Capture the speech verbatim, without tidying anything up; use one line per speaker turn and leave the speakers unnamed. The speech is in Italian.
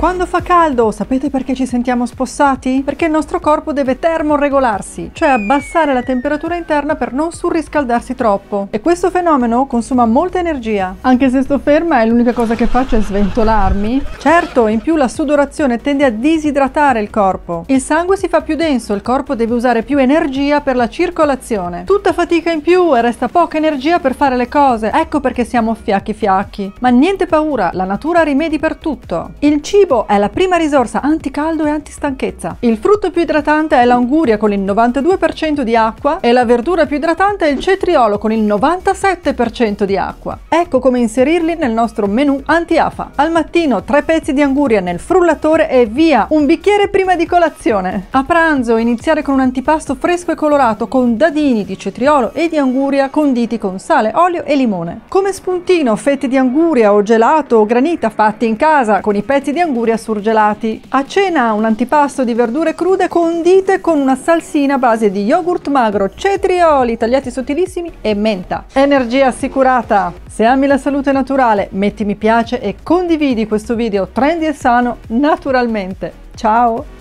Quando fa caldo, sapete perché ci sentiamo spossati? Perché il nostro corpo deve termoregolarsi, cioè abbassare la temperatura interna per non surriscaldarsi troppo. E questo fenomeno consuma molta energia. Anche se sto ferma e l'unica cosa che faccio è sventolarmi. Certo, in più la sudorazione tende a disidratare il corpo. Il sangue si fa più denso, il corpo deve usare più energia per la circolazione. Tutta fatica in più e resta poca energia per fare le cose. Ecco perché siamo fiacchi fiacchi. Ma niente paura, la natura ha rimedi per tutto. Il cibo è la prima risorsa anticaldo e antistanchezza. Il frutto più idratante è l'anguria con il novantadue per cento di acqua e la verdura più idratante è il cetriolo con il novantasette per cento di acqua. Ecco come inserirli nel nostro menù anti-afa. Al mattino tre pezzi di anguria nel frullatore e via, un bicchiere prima di colazione. A pranzo iniziare con un antipasto fresco e colorato con dadini di cetriolo e di anguria conditi con sale, olio e limone. Come spuntino fette di anguria o gelato o granita fatti in casa con i pezzi di anguria surgelati. A cena un antipasto di verdure crude condite con una salsina a base di yogurt magro, cetrioli tagliati sottilissimi e menta. Energia assicurata! Se ami la salute naturale, metti mi piace e condividi questo video trendy e sano naturalmente. Ciao!